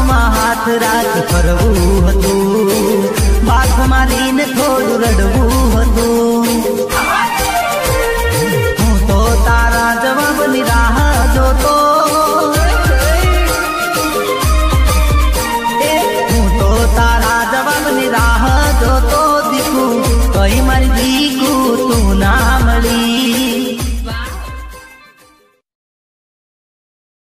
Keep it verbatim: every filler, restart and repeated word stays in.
બાજુમાં હાથ રાખી ફરવું હતું, બાથ મારીને થોડું રડવું હતું. હું તો તારા જવાબની રાહ જોતો, હું તો તારા જવાબની રાહ જોતો. દીકુ કઈ મારી દીકુ તું ના મળી.